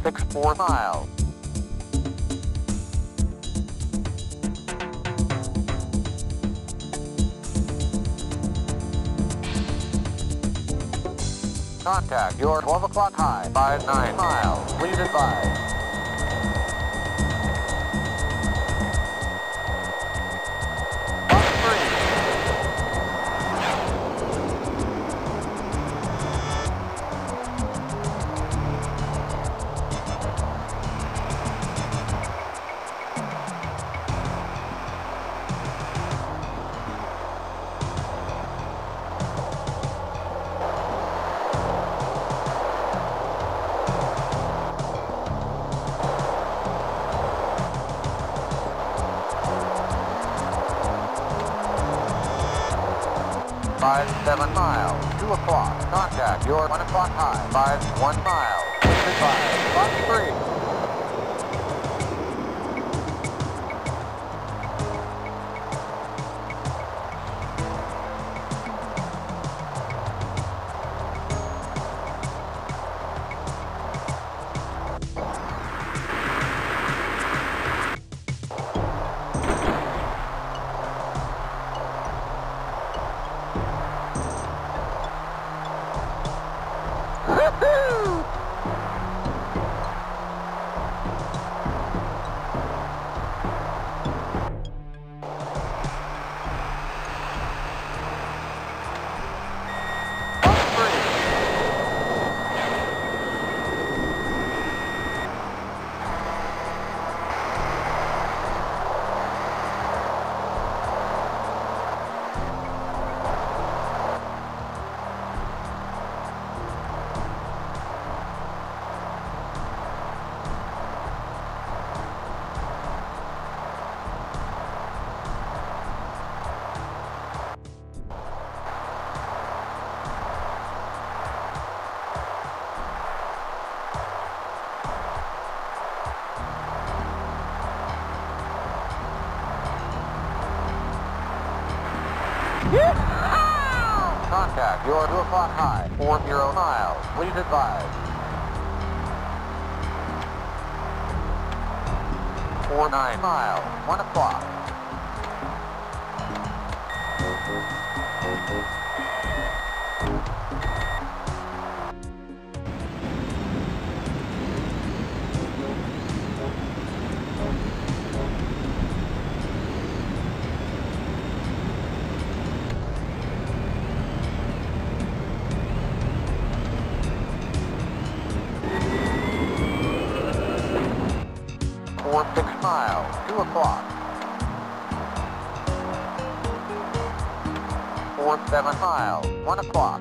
464 miles. Contact your 12 o'clock high, 59 miles, please advise. Five 7 miles, 2 o'clock. Contact your 1 o'clock high, 1 mile. Please advise, Fox 3. Contact your 2 o'clock high, 40 miles, please advise. 49 miles, 1 o'clock. Or 6 miles, 2 o'clock. 4 7 miles, 1 o'clock.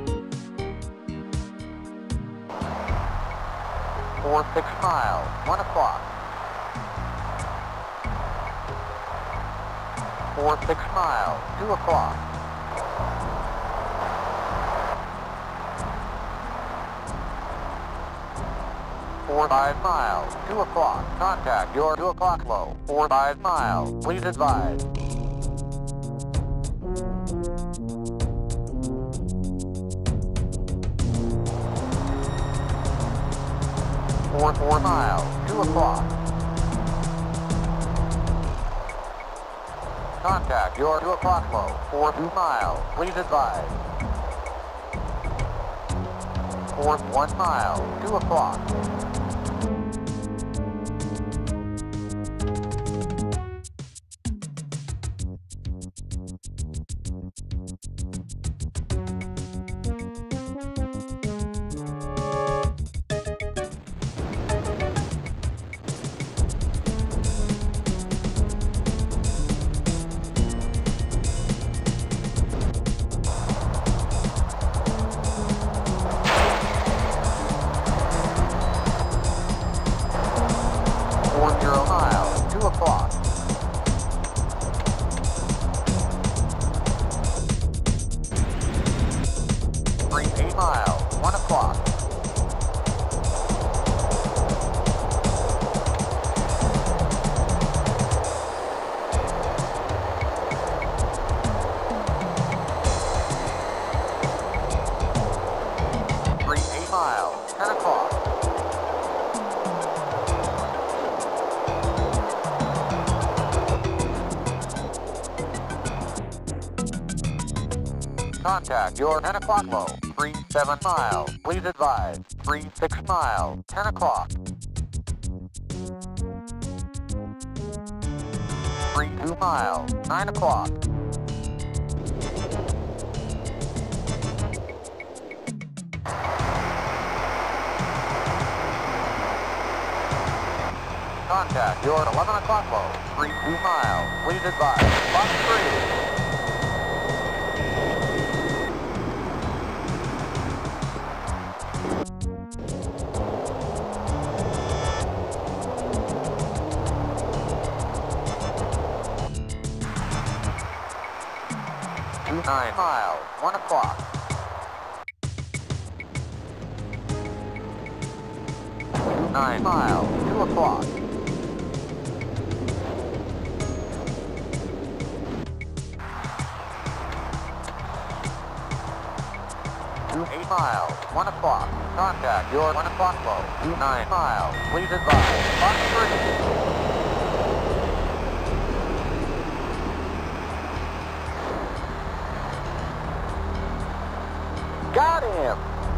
4 6 miles, 1 o'clock. 4 6 miles, 2 o'clock. 4 5 miles, 2 o'clock. Contact your 2 o'clock low, 4 5 miles, please advise. 4 miles, 2 o'clock. Contact your 2 o'clock low, 2 miles, please advise. 1 mile, 2 o'clock. Contact your 10 o'clock low. 37 miles. Please advise. 36 miles. 10 o'clock. 32 miles. 9 o'clock. Contact your 11 o'clock low. 32 miles. Please advise. Box 3. 9 miles, 1 o'clock. 9 miles, 2 o'clock. 8 miles, 1 o'clock. Contact your 1 o'clock low. 9 miles, please advise. Box 3. Got him!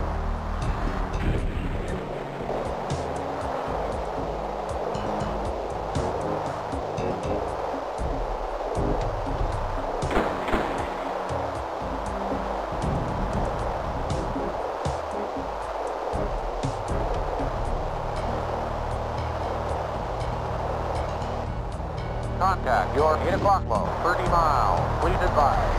Contact your 8 o'clock low. 30 miles. Please advise.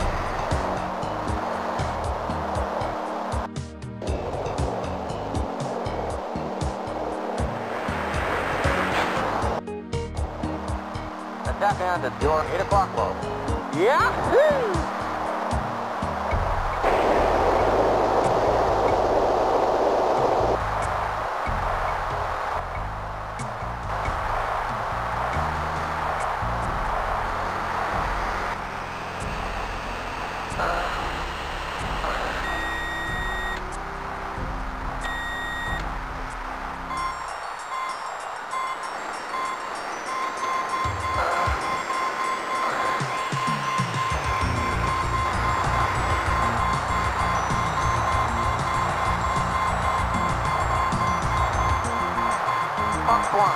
Attack end at your 8 o'clock low. Yahoo! Box 1.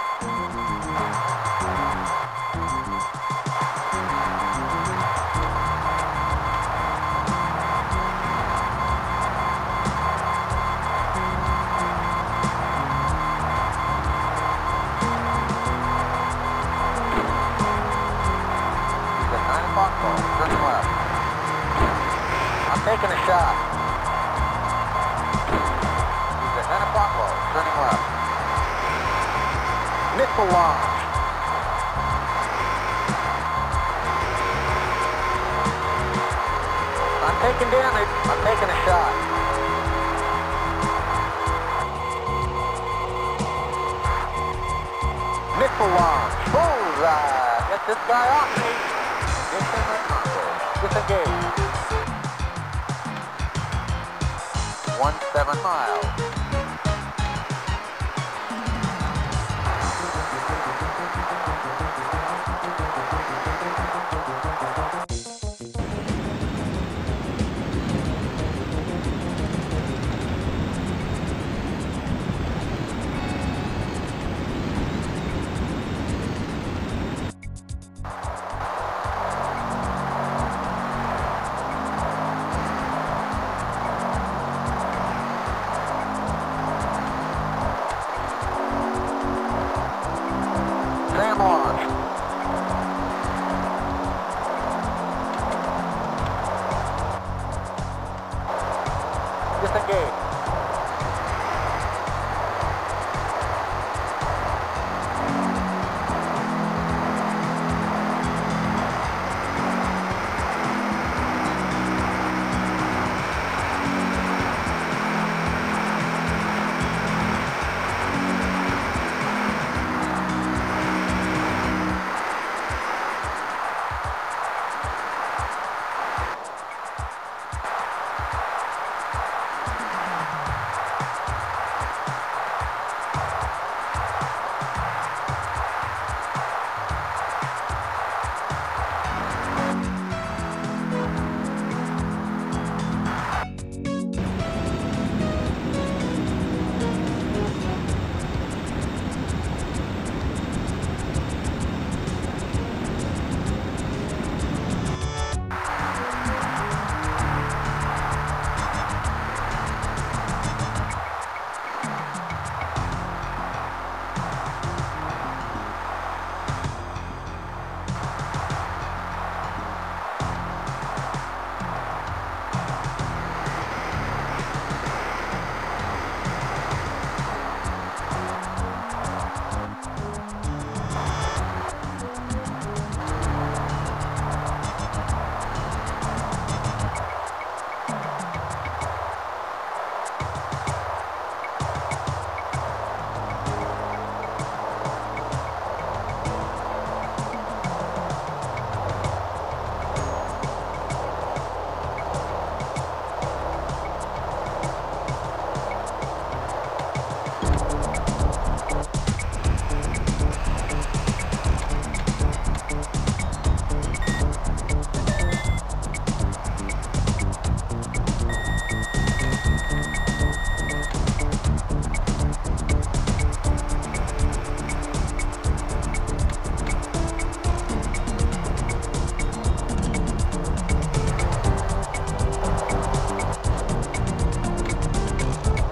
He's at 9 o'clock low, turning left. I'm taking a shot. He's at 10 o'clock low, turning left. Missile launch. I'm taking damage. I'm taking a shot. Missile launch. Bullseye. Get this guy off me. Disengage. 17 miles.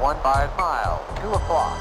5 miles, 2 o'clock.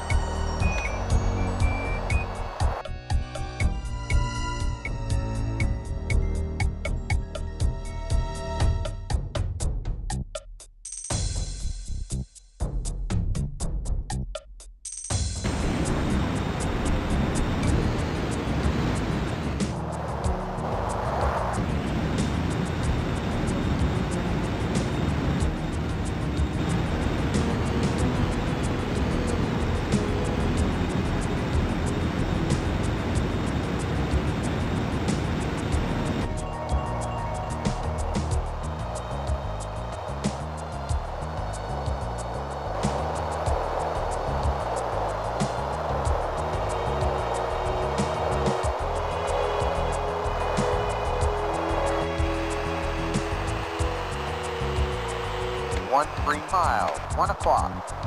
One 3 miles, 1 o'clock.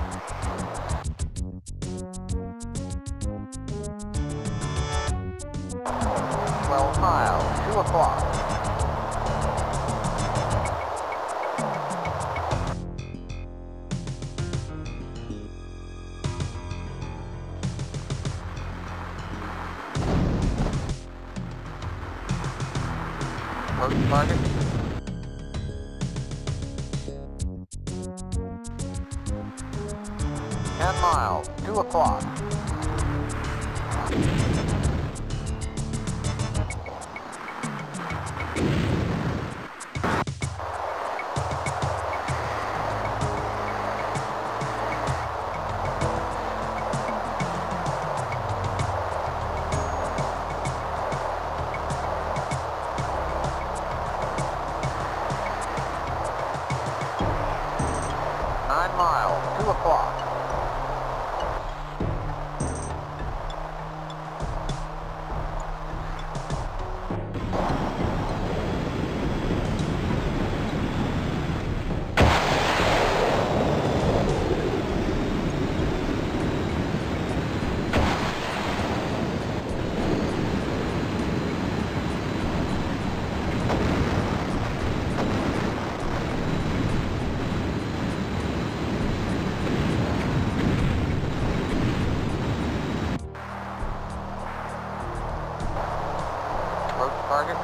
Twelve miles, 2 o'clock. Post target. 10 miles, 2 o'clock. Miles, 2 o'clock. Target.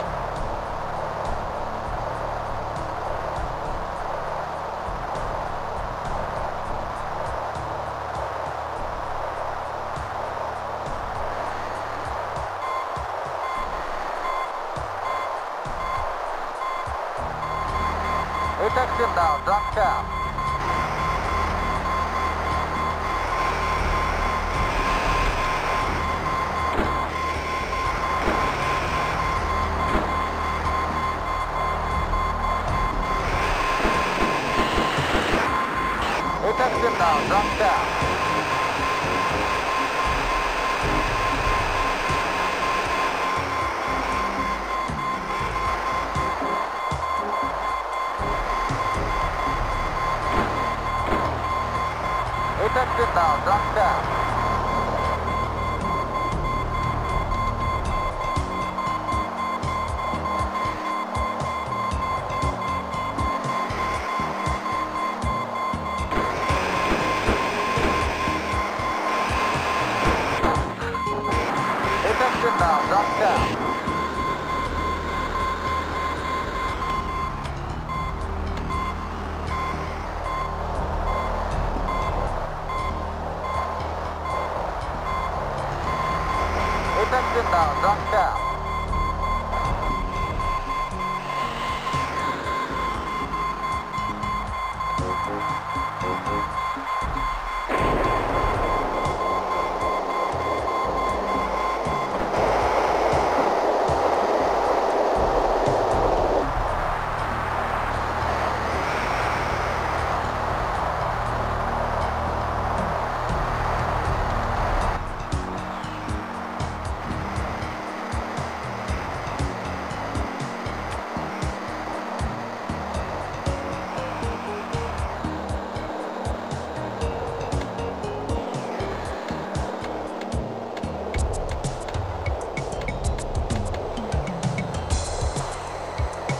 Apex inbound, drop cap. Apex inbound, drop down. Apex inbound, drop down. Inbound, drop down. Apex inbound, drop down.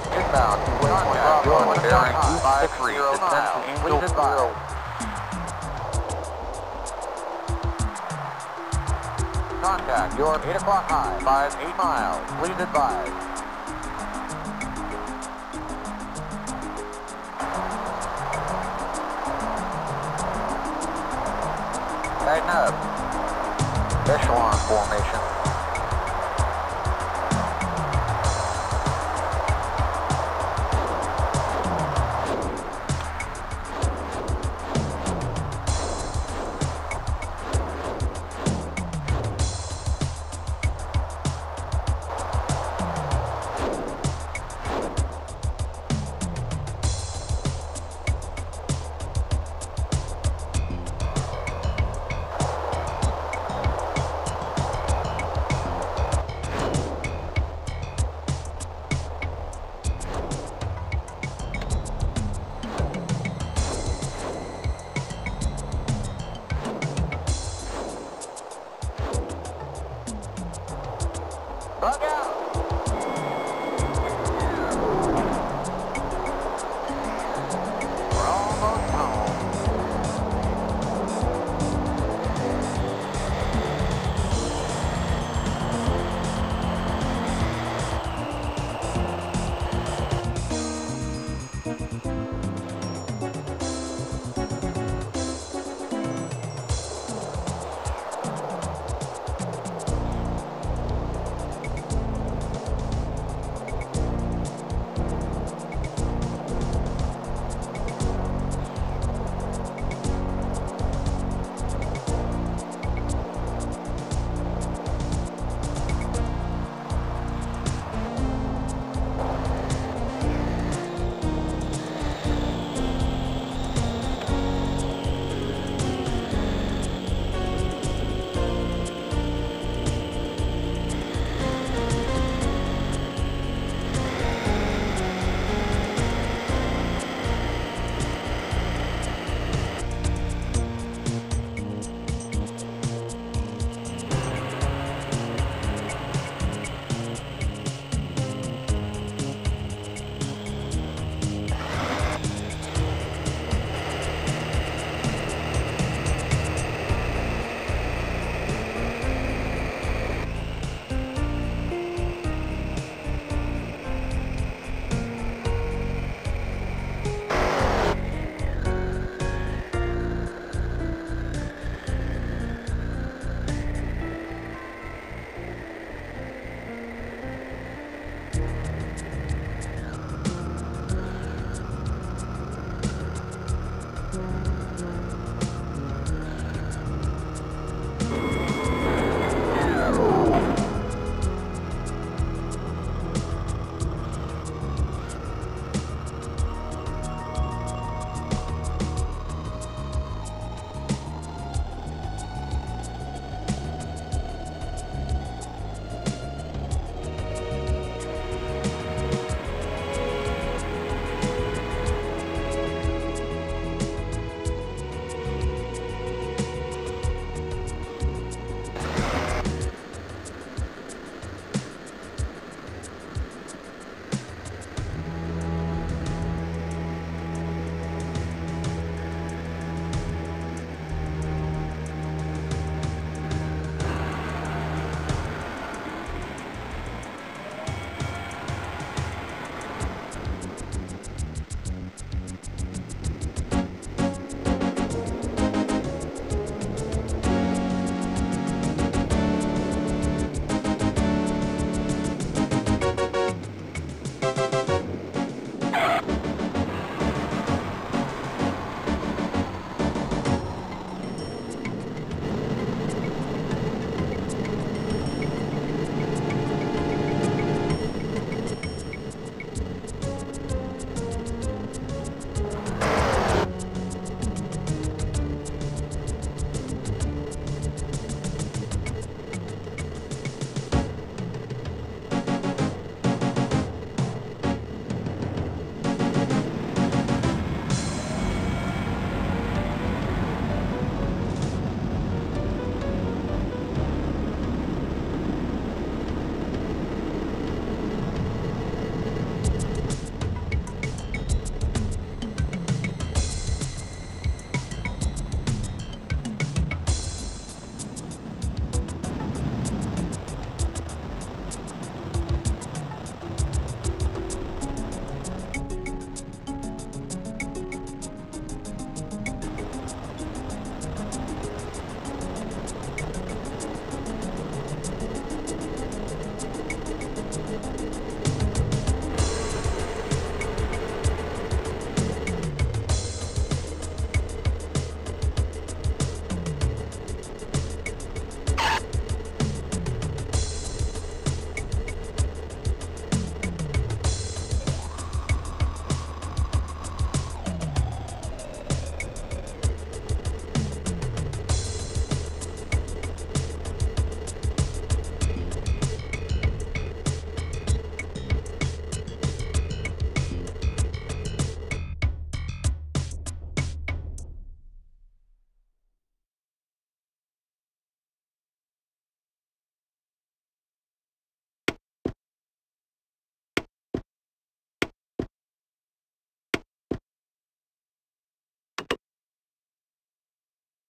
Inbound, bearing 260, descend to Angel 0. Contact your 8 o'clock high. 58 miles. Please advise. Tighten up. Echelon formation.